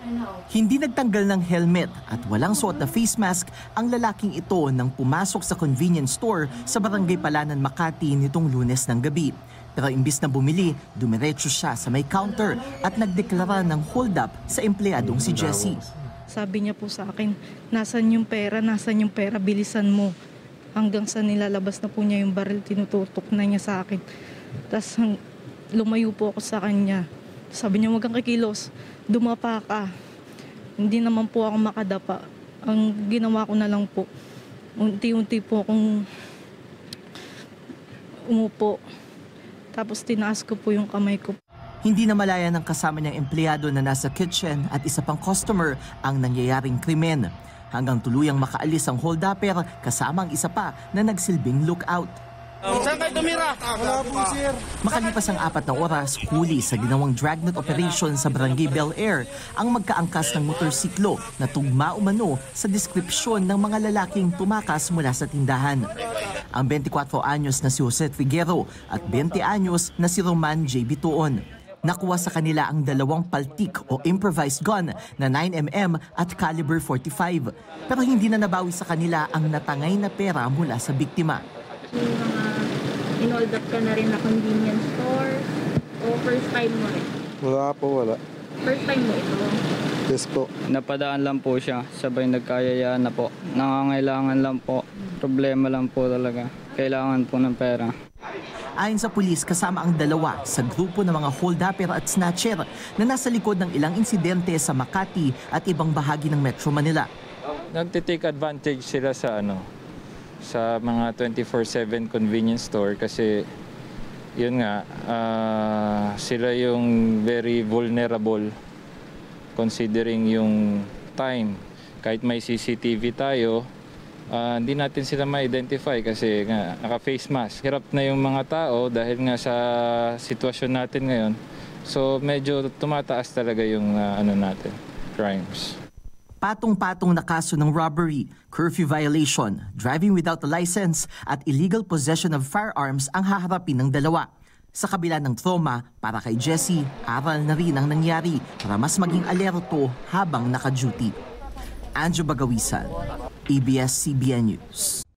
Hindi nagtanggal ng helmet at walang suot na face mask ang lalaking ito nang pumasok sa convenience store sa Barangay Palanan, Makati nitong Lunes ng gabi. Pero imbis na bumili, dumiretso siya sa may counter at nagdeklara ng hold up sa empleyadong si Jessie. Sabi niya po sa akin, nasan yung pera, bilisan mo. Hanggang sa nilalabas na po niya yung baril, tinututok na niya sa akin. Tapos lumayo po ako sa kanya. Sabi niya, huwag kang kikilos, dumapa ka. Hindi naman po ako makadapa. Ang ginawa ko na lang po, unti-unti po akong umupo. Tapos tinaas ko po yung kamay ko. Hindi na malaya ng kasama niyang empleyado na nasa kitchen at isa pang customer ang nangyayaring krimen. Hanggang tuluyang makaalis ang hold-upper kasama ang isa pa na nagsilbing lookout. Saan kayo tumira? Wala po, sir. Makalipas ang 4 na oras, huli sa ginawang dragnet operation sa Barangay Bel Air ang magkaangkas ng motorsiklo na tugma umano sa deskripsyon ng mga lalaking tumakas mula sa tindahan. Ang 24 anyos na si Jose Figuero at 20 anyos na si Roman J. Bituon. Nakuha sa kanila ang 2 paltik o improvised gun na 9mm at caliber 45. Pero hindi na nabawi sa kanila ang natangay na pera mula sa biktima. In-hold up ka na rin na convenience store o first time mo rin? Wala po, wala. First time mo ito? Yes po. Napadaan lang po siya, sabay nagkayayaan na po. Nangangailangan lang po, problema lang po talaga. Kailangan po ng pera. Ayon sa pulis, kasama ang 2 sa grupo ng mga hold-upper at snatcher na nasa likod ng ilang insidente sa Makati at ibang bahagi ng Metro Manila. Nagtitake advantage sila sa mga 24/7 convenience store kasi yun nga, sila yung very vulnerable considering yung time. Kahit may CCTV tayo, hindi natin sila ma-identify kasi nga naka-face mask. Hirap na yung mga tao dahil nga sa sitwasyon natin ngayon. So medyo tumataas talaga yung natin, crimes. Patong-patong na kaso ng robbery, curfew violation, driving without a license at illegal possession of firearms ang haharapin ng 2. Sa kabila ng trauma, para kay Jessie, aral na rin ang nangyari para mas maging alerto habang naka-duty. Anjo Bagawisan, ABS-CBN News.